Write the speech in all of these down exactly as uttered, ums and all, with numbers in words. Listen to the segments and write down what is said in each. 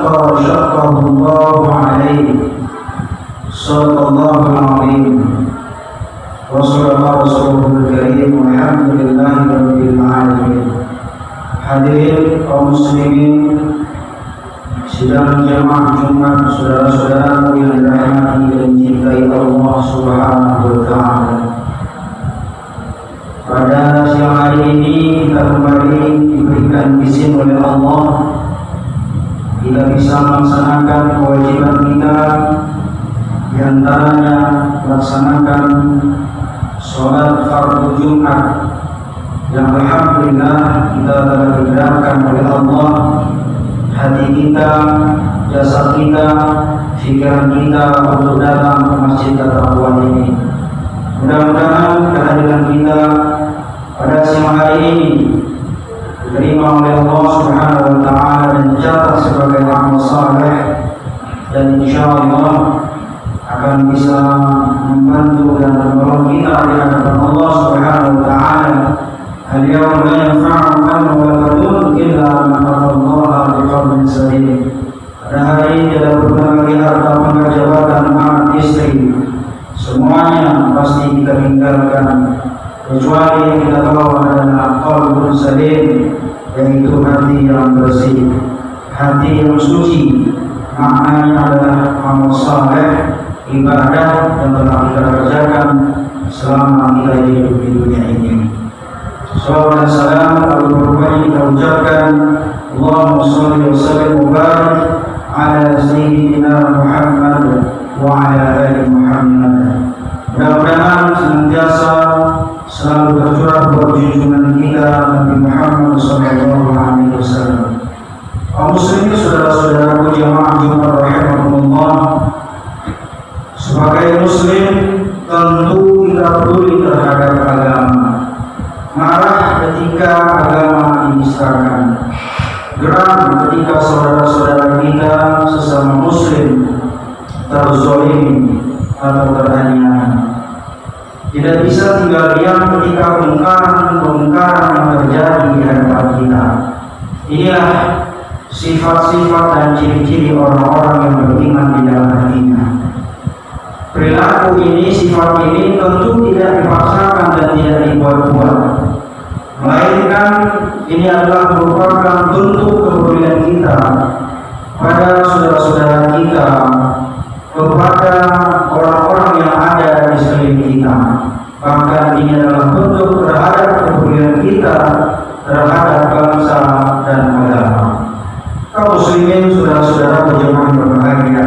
شقى شقه الله عليه صدق الله العظيم وصدق رسوله الكريم والحمد لله رب العالمين. Hadirin kaum muslimin sidang jamaah Jumat, saudara-saudaraku yang dirahmati dan dicintai Allah Subhanahu wa taala. Pada siang hari ini kita kembali diberikan izin oleh Allah, kita bisa melaksanakan kewajiban kita, di antaranya melaksanakan sholat fardu Jumat yang alhamdulillah kita telah digerakkan oleh Allah. Hati kita, jasad kita, pikiran kita untuk datang ke masjid At-Taqwa ini. Mudah-mudahan kehadiran kita pada siang hari ini diterima oleh Allah Subhanahu wa taala dan dicatat sebagai amal saleh, dan insyaallah akan bisa membantu dan menolong kita di hadapan Allah Subhanahu wa taala. Al-yawma la yanfa'u malun wa la banun illa man atallaha biqalbin salim. Pada hari ini tidak berguna lagi harta, pangkat jabatan, anak, istri, semuanya pasti kita tinggalkan, kecuali yang kita bawa adalah qalbun salim, yaitu hati yang bersih, hati yang suci. Maknanya adalah amal saleh, ibadah yang telah kita kerjakan selama kita hidup di dunia ini. Salawat dan salam lalu berubahnya kita ucapkan Allahumma sholli wa sallim wa barik ala sayyidina Muhammad wa ala ali Muhammad. Mudah-mudahan senantiasa selalu tercurah buat junjungan kita Nabi Muhammad sallallahu alaihi wasallam. Kaum muslimin, saudara-saudaraku jamaah Jumat rahimahumullah, sebagai muslim tentu kita peduli terhadap agama. Marah ketika agama dinistakan, geram ketika saudara-saudara kita sesama muslim terzolimi atau teraniaya. Tidak bisa tinggal diam ketika pemungkaran-pemungkaran yang terjadi di hadapan kita. Inilah sifat-sifat dan ciri-ciri orang-orang yang beriman di dalam hatinya. Perilaku ini, sifat ini tentu tidak dipaksakan dan tidak dibuat-buat, melainkan ini adalah merupakan bentuk kepedulian kita pada saudara-saudara kita, kepada orang-orang yang ada di sekeliling kita. Bahkan ini adalah bentuk terhadap kepedulian kita terhadap bangsa dan agama. Kaum muslimin, saudara-saudara berjamaah berbahagia,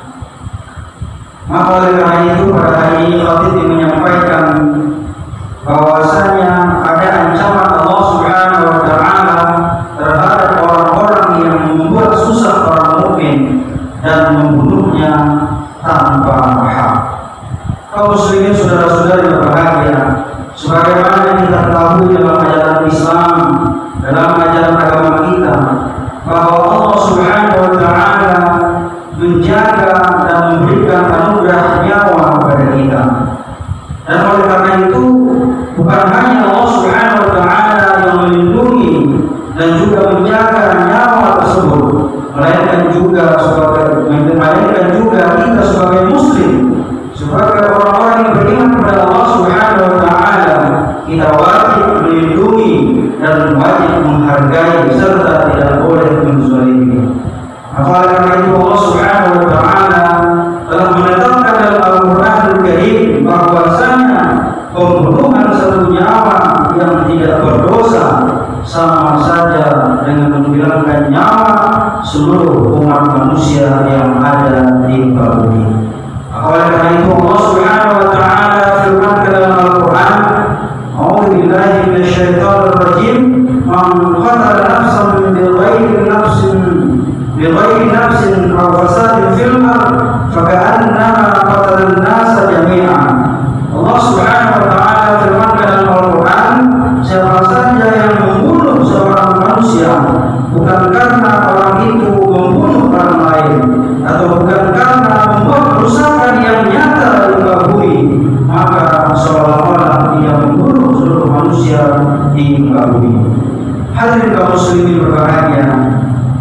maka oleh karena itu pada hari ini khatib menyampaikan bahwasanya ada ancaman Allah Subhanahu wa taala terhadap orang-orang yang membuat susah orang mukmin dan membunuhnya tanpa hak. Kaum muslimin, saudara-saudara yang berbahagia, sebagaimana kita ketahui dalam ajaran Islam, dalam ajaran agama kita, bahwa Allah Subhanahu wa taala menjaga dan memberikan anugerah nyawa kepada kita. Dan oleh karena itu bukan hanya Allah Subhanahu wa taala yang melindungi dan juga menjaga nyawa tersebut, melainkan juga sebagai melainkan juga kita sebagai muslim, sebagai orang-orang yang beriman kepada Allah Subhanahu wa taala, kita wajib melindungi dan wajib menghargai serta tidak boleh menzalimi. Oleh karena itu Allah Subhanahu wa taala telah menetapkan dalam Al-Qur'anul Karim bahwasanya pembunuhan satu nyawa yang tidak berdosa sama saja dengan menghilangkan nyawa seluruh umat manusia yang ada di muka bumi. Oleh karena itu Allah Subhanahu wa taala firmankan dalam Al-Qur'an, "A'udzu billahi minasyaitonir rajim, man qatala nafsan bighairi nafsin bighairi nafsin aw fasadin fil ardh faka'annama qatala an-nasa jami'an." Allah Subhanahu wa taala firmankan dalam Al-Qur'an, siapa saja yang membunuh seorang manusia bukan karena orang itu membunuh orang lain, atau bukan karena membuat kerusakan yang nyata di muka bumi, maka seolah-olah dia membunuh seluruh manusia di muka bumi. Hadirin kaum muslimin berbahagia,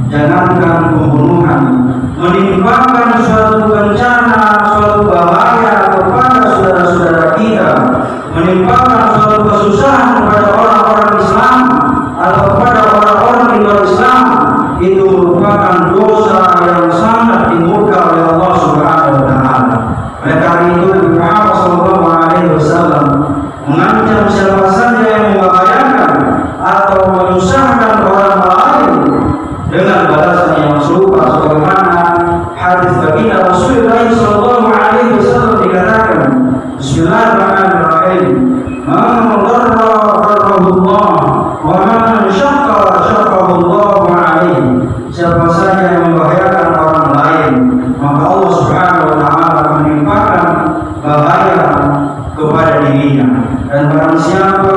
jangankan pembunuhan, menimpakan suatu bencana, suatu bahaya kepada saudara-saudara kita, menimpakan suatu kesusahan kepada orang-orang Islam atau kepada orang-orang di luar Islam, itu merupakan dosa yang sangat dimurka oleh Allah Subhanahu wa taala. Oleh karena itu Nabi Muhammad sallallahu alaihi wasallam mengancam siapa saja yang membahayakan atau menyusahkan orang lain dengan balasan yang serupa, sebagaimana hadis baginda Rasulullah sallallahu alaihi wasallam dikatakan, Bismillahirrahmanirrahim, man darra darrahullah wa man syaqqa syaqqahullahu alaihi. Siapa saja yang membahayakan orang lain, maka Allah Subhanahu wa taala menimpakan bahaya kepada dirinya. Dan barang siapa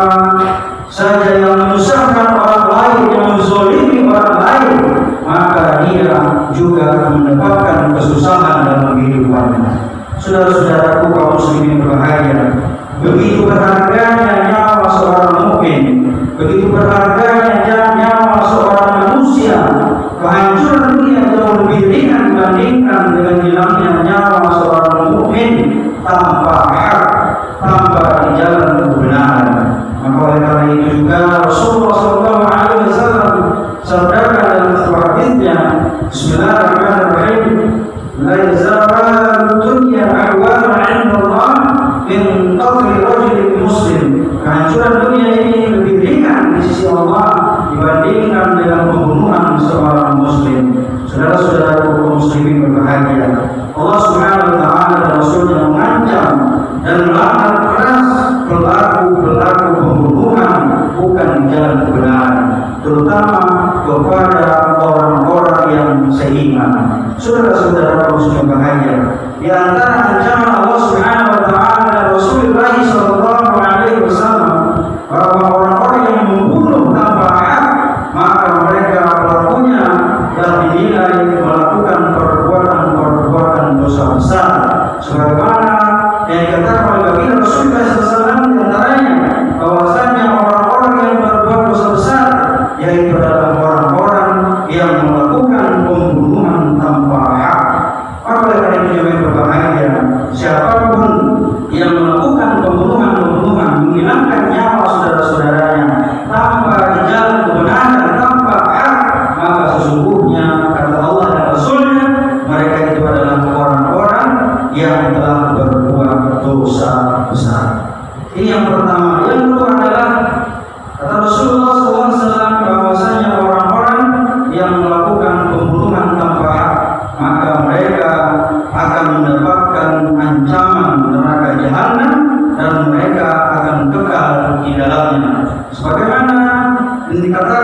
saja yang menyusahkan orang lain, yang menzalimi orang lain, maka dia juga mendapatkan kesusahan dalam kehidupannya. Saudara-saudaraku kaum muslimin berbahagia, begitu berharganya nyawa seorang mukmin, begitu berharganya nyawa seorang manusia. Kehancuran dunia jauh lebih ringan dibandingkan dengan hilangnya nyawa seorang mukmin tanpa hak, tanpa di jalan kebenaran. Maka oleh karena itu juga Rasulullah sallallahu alaihi wasallam sabdakan dalam sebuah hadisnya, Bismillahirrahmanirrahim, la yazalu dunya ahwana 'inda Allah min qatli rajulin muslim. Kehancuran dunia ini lebih ringan di sisi Allah dibandingkan dengan pembunuhan seorang muslim. Saudara-saudara kaum muslimin berbahagia, Allah Subhanahu wa taala dan Rasulnya mengancam dan melaknat keras pelaku-pelaku pembunuhan bukan di jalan kebenaran, terutama kepada orang-orang yang seiman. Saudara-saudara kaum muslimin berbahagia, di antara ancaman Allah Subhanahu wa taala dan Rasulullah sallallahu alaihi wasallam bahwa orang-orang yang membunuh tanpa hak, maka mereka pelakunya yang dinilai melakukan perbuatan-perbuatan dosa besar, sebagaimana yang dikatakan oleh baginda Rasulullah sallallahu alaihi wasallam di antaranya bahwasanya orang-orang yang berbuat dosa besar yaitu adalah orang-orang yang melakukan pembunuhan tanpa hak. Maka oleh karena itu yang berbahaya, siapapun yang melakukan pembunuhan-pembunuhan, menghilangkan nyawa saudara-saudaranya tanpa di jalan kebenaran, tanpa hak, maka sesungguhnya kata Allah dan Rasulnya, mereka itu adalah orang-orang yang telah berbuat dosa besar. Ini yang pertama. Yang kedua adalah kata Rasulullah sallallahu alaihi wasallam bahwasanya orang-orang yang melakukan pembunuhan tanpa hak, maka mereka akan mendapatkan ancaman neraka jahanam dan mereka akan kekal di dalamnya. Sebagaimana dikatakan